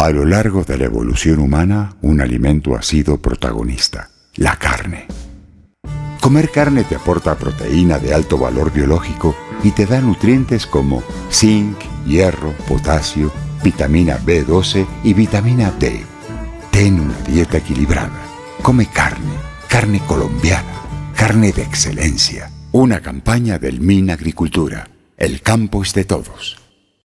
A lo largo de la evolución humana, un alimento ha sido protagonista: la carne. Comer carne te aporta proteína de alto valor biológico y te da nutrientes como zinc, hierro, potasio, vitamina B12 y vitamina D. Ten una dieta equilibrada. Come carne, carne colombiana, carne de excelencia. Una campaña del MinAgricultura. El campo es de todos.